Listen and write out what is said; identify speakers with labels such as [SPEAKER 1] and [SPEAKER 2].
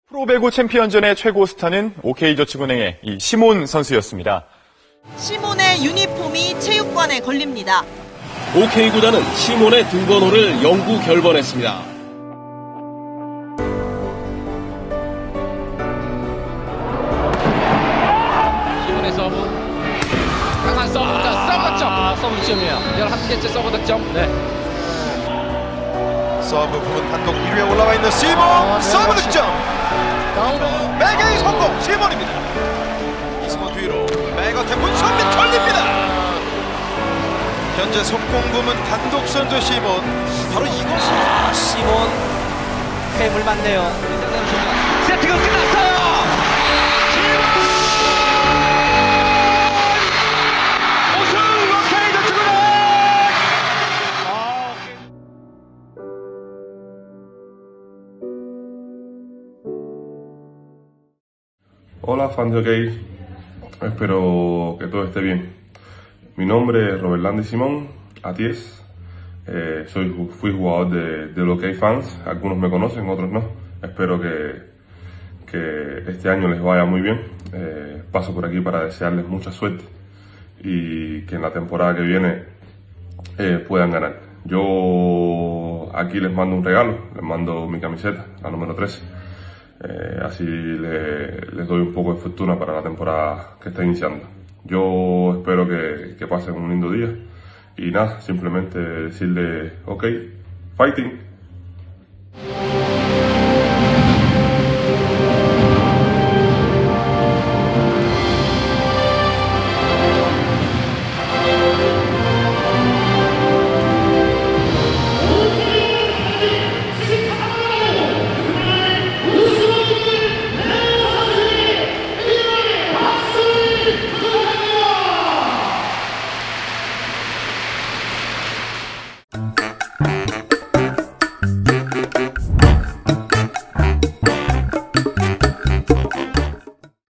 [SPEAKER 1] 프로배구 챔피언전의 최고 스타는 OK저축은행의 이 시몬 선수였습니다.
[SPEAKER 2] 시몬의 유니폼이 체육관에 걸립니다.
[SPEAKER 3] OK구단은 시몬의 등번호를 영구 결번했습니다.
[SPEAKER 4] 시몬의 서브. 강한 서브. 자, 서브 득점. 서브 득점이에요. 11개째 서브 득점. 네.
[SPEAKER 5] 서브 부분 단독 1위에 올라와 있는 시몬. 서브 득점. 맥의 성공. 시몬입니다. 이승원 뒤로 맥어태 문선민 걸립니다. 현재 속공 부문 단독 선두 시몬. 바로 이것이
[SPEAKER 6] 시몬 쾌물 많네요.
[SPEAKER 4] 세트가 끝났어요.
[SPEAKER 7] Hola fans de OK, espero que todo esté bien. Mi nombre es Roberlandi Simón Aties, fui jugador del OK Fans, algunos me conocen, otros no. Espero que este año les vaya muy bien. Paso por aquí para desearles mucha suerte y que en la temporada que viene puedan ganar. Yo aquí les mando un regalo, les mando mi camiseta, la número 13. Así les doy un poco de fortuna para la temporada que está iniciando. Yo espero que pasen un lindo día y nada, simplemente decirle OK, fighting.